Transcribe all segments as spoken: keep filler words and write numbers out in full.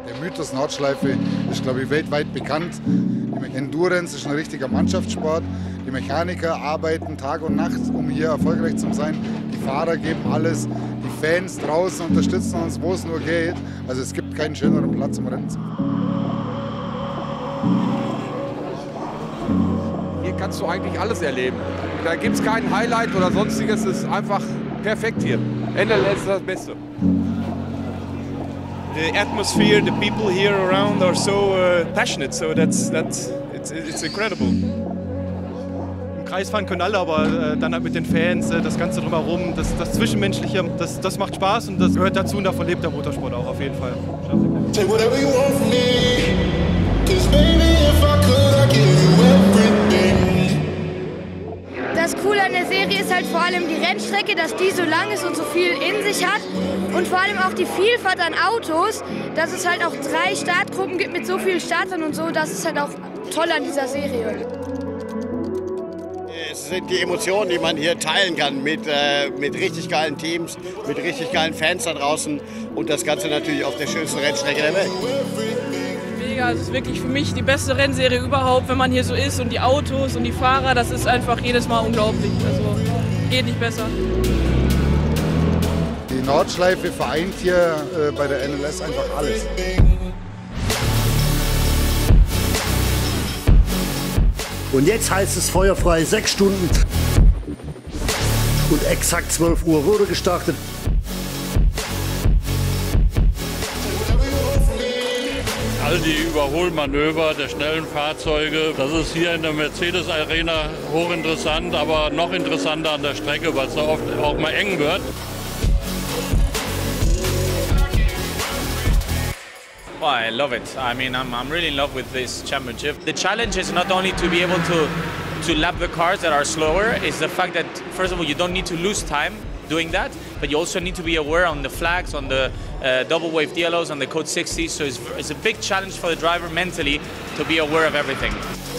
Der Mythos Nordschleife ist, glaube ich, weltweit bekannt. Die Endurance ist ein richtiger Mannschaftssport. Die Mechaniker arbeiten Tag und Nacht, um hier erfolgreich zu sein. Die Fahrer geben alles. Die Fans draußen unterstützen uns, wo es nur geht. Also es gibt keinen schöneren Platz zum Rennen. Hier kannst du eigentlich alles erleben. Da gibt es kein Highlight oder sonstiges. Es ist einfach perfekt hier. N L S ist das Beste. The atmosphere, the people here around are so uh, passionate, so that's that's it's, it's incredible. Im Kreis fahren können alle, aber äh, dann halt mit den Fans, äh, das Ganze drumherum, das, das Zwischenmenschliche, das, das macht Spaß und das gehört dazu und davon lebt der Motorsport auch auf jeden Fall. Take whatever you want from me, 'cause baby, if I could, I'd give you everything. Das Coole an der Serie ist halt vor allem die Rennstrecke, dass die so lang ist und so viel in sich hat. Und vor allem auch die Vielfalt an Autos, dass es halt auch drei Startgruppen gibt mit so vielen Startern und so. Das ist halt auch toll an dieser Serie. Es sind die Emotionen, die man hier teilen kann mit, äh, mit richtig geilen Teams, mit richtig geilen Fans da draußen und das Ganze natürlich auf der schönsten Rennstrecke der Welt. Mega, es ist wirklich für mich die beste Rennserie überhaupt, wenn man hier so ist und die Autos und die Fahrer, das ist einfach jedes Mal unglaublich. Also geht nicht besser. Die Nordschleife vereint hier äh, bei der N L S einfach alles. Und jetzt heißt es feuerfrei, sechs Stunden und exakt zwölf Uhr wurde gestartet. All die Überholmanöver der schnellen Fahrzeuge, das ist hier in der Mercedes Arena hochinteressant, aber noch interessanter an der Strecke, weil es da oft auch mal eng wird. Well, I love it. I mean, I'm, I'm really in love with this championship. The challenge is not only to be able to, to lap the cars that are slower, it's the fact that, first of all, you don't need to lose time doing that, but you also need to be aware on the flags, on the uh, double wave D L Os, on the Code sixty, so it's, it's a big challenge for the driver mentally to be aware of everything.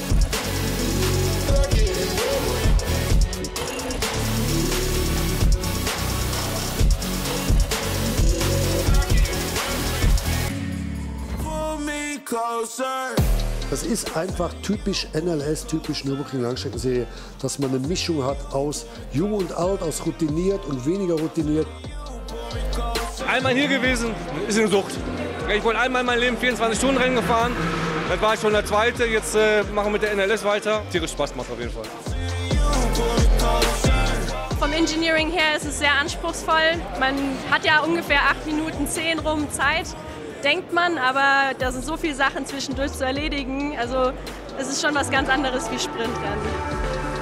Das ist einfach typisch N L S, typisch Nürburgring Langstreckenserie, dass man eine Mischung hat aus jung und alt, aus routiniert und weniger routiniert. Einmal hier gewesen, ist eine Sucht. Ich wollte einmal in meinem Leben vierundzwanzig Stunden Rennen gefahren. Das war schon der zweite, jetzt äh, machen wir mit der N L S weiter. Tierisch Spaß macht auf jeden Fall. Vom Engineering her ist es sehr anspruchsvoll. Man hat ja ungefähr acht Minuten zehn rum Zeit, denkt man, aber da sind so viele Sachen zwischendurch zu erledigen. Also es ist schon was ganz anderes wie Sprintrennen.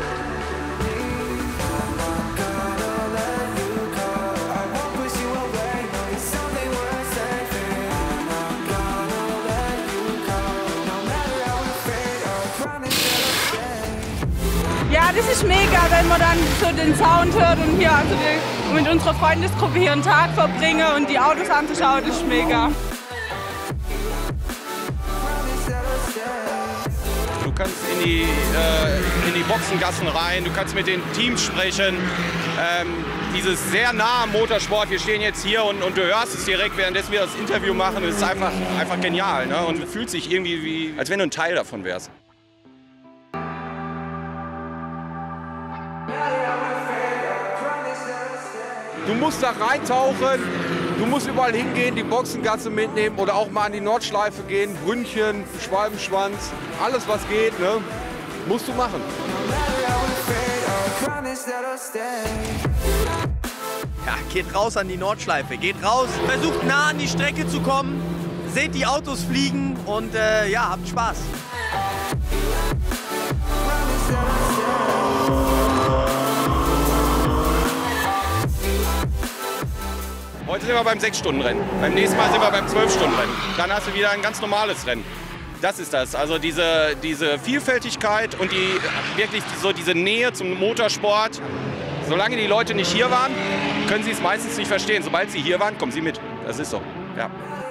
Ja, das ist mega, wenn man dann so den Sound hört und hier also die, mit unserer Freundesgruppe hier einen Tag verbringe und die Autos anzuschauen, das ist mega. Du kannst in die, äh, in die Boxengassen rein, du kannst mit den Teams sprechen. Ähm, dieses sehr nah am Motorsport, wir stehen jetzt hier und, und du hörst es direkt, währenddessen wir das Interview machen, das ist einfach, einfach genial, ne? Und fühlt sich irgendwie wie, als wenn du ein Teil davon wärst. Du musst da reintauchen, du musst überall hingehen, die Boxengasse mitnehmen oder auch mal an die Nordschleife gehen, Brünnchen, Schwalbenschwanz, alles was geht, ne? Musst du machen. Ja, geht raus an die Nordschleife, geht raus, versucht nah an die Strecke zu kommen, seht die Autos fliegen und äh, ja, habt Spaß. Heute sind wir beim sechs Stunden Rennen, beim nächsten Mal sind wir beim zwölf Stunden Rennen. Dann hast du wieder ein ganz normales Rennen. Das ist das, also diese, diese Vielfältigkeit und die, wirklich so diese Nähe zum Motorsport. Solange die Leute nicht hier waren, können sie es meistens nicht verstehen. Sobald sie hier waren, kommen sie mit. Das ist so, ja.